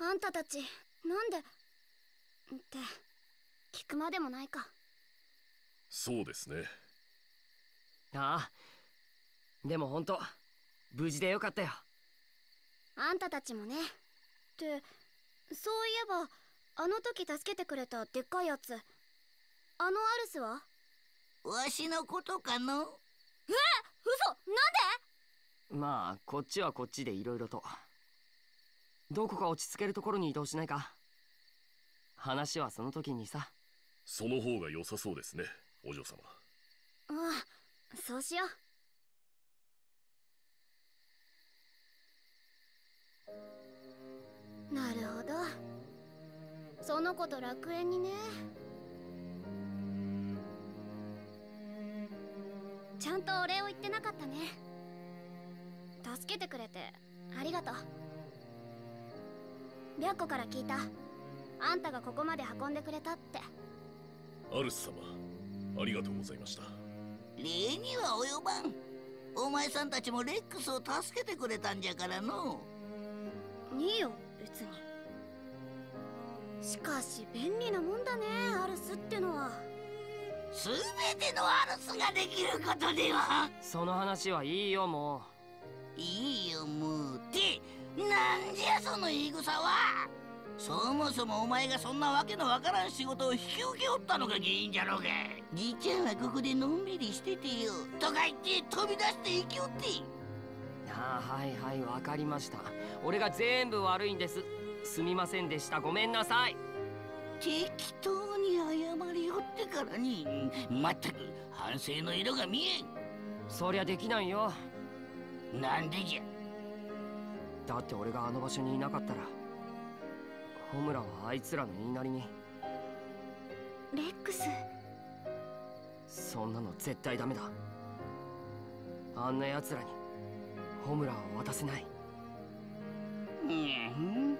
あんたたちなんでって聞くまでもないか。 そうですね。 ああ、でも本当無事でよかったよ。 あんたたちもね。ってそういえばあの時助けてくれたでっかいやつ、あのアルスは？ わしのことかの？ 嘘、なんで？ まあこっちはこっちでいろいろと。どこか落ち着けるところに移動しないか。話はその時にさ。 その方が良さそうですね、お嬢様。 ああ、そうしよう。なるほど、その子と楽園にね。ちゃんとお礼を言ってなかったね。助けてくれてありがとう。白子から聞いた。あんたがここまで運んでくれたって。 アルス様、ありがとうございました。 礼には及ばん。お前さんたちもレックスを助けてくれたんじゃからの。 いいよ別に。しかし便利なもんだね、アルスってのは。 全てのアルスができることでは。 その話はいいよもいいよもうってなんじゃその言い草は。そもそもお前がそんなわけのわからん仕事を引き受けおったのが原因じゃろうが。じいちゃんはここでのんびりしててよとか言って飛び出して生きおって。 う。ああ、はいはい、わかりました。俺が全部悪いんです。すみませんでした、ごめんなさい。 適当に謝りよってからにまったく反省の色が見えん。 そりゃできないよ。 なんでじゃ。 だって俺があの場所にいなかったらホムラはあいつらの言いなりに。 レックス、 そんなの絶対ダメだ。あんな奴らにホムラは渡せない。 うん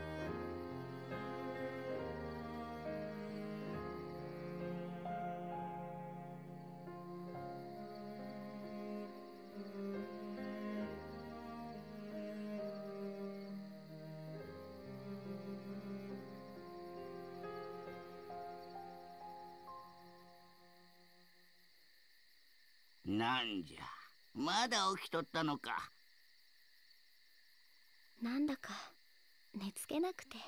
なんじゃまだ起きとったのか。 なんだか寝つけなくて。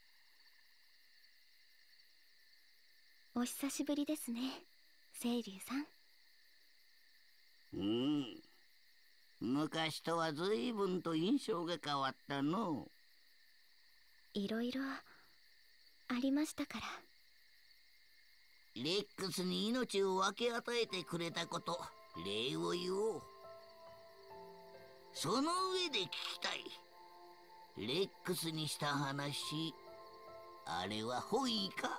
お久しぶりですね、清流さん。 昔とは随分と印象が変わったの。 いろいろありましたから。 レックスに命を分け与えてくれたこと、礼を言おう。その上で聞きたい。レックスにした話、あれは本意か？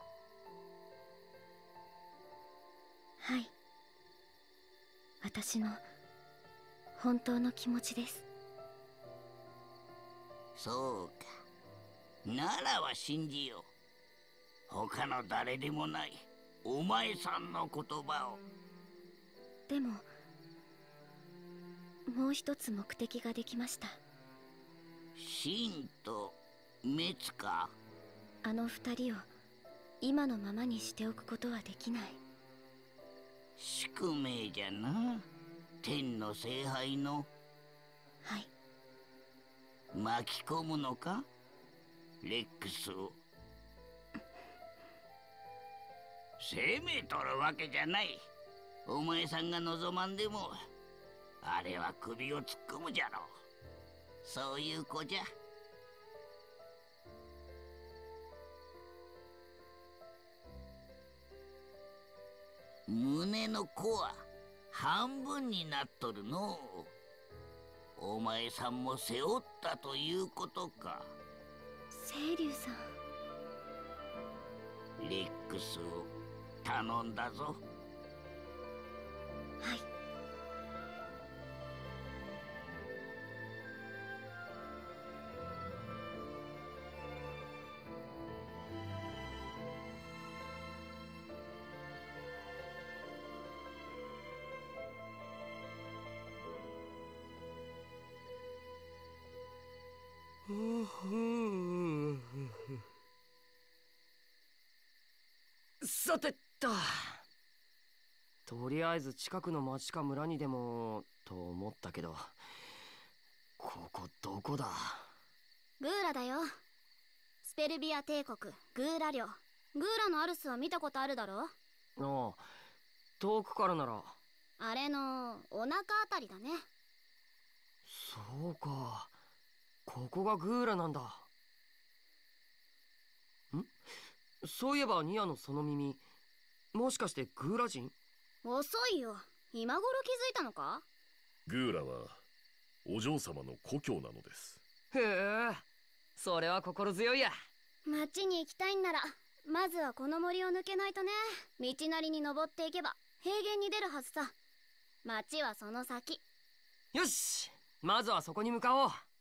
はい、私の本当の気持ちです。 そうか。ならは信じよう。他の誰でもないお前さんの言葉を。 でももう一つ目的ができました。 真と滅か？ あの二人を今のままにしておくことはできない。 宿命じゃな。天の聖杯の。 はい。 巻き込むのかレックスを。責めとるわけじゃない。お前さんが望まんでもあれは首を突っ込むじゃろう。そういう子じゃ。胸の子は半分になっとるのう。お前さんも背負ったということか。 清流さん。 レックスを頼んだぞ。 はい。 さてと、とりあえず近くの町か村にでもと思ったけど、ここどこだ？ グーラだよ。スペルビア帝国グーラ領。グーラのアルスは見たことあるだろ？ ああ、遠くからなら。 あれのお腹あたりだね。 そうか、ここがグーラなんだ。そういえばニアのその耳、もしかしてグーラ人？ 遅いよ。今頃気づいたのか？ グーラはお嬢様の故郷なのです。 へえ、それは心強いや。 町に行きたいんならまずはこの森を抜けないとね。道なりに登っていけば平原に出るはずさ。町はその先。 よし、まずはそこに向かおう。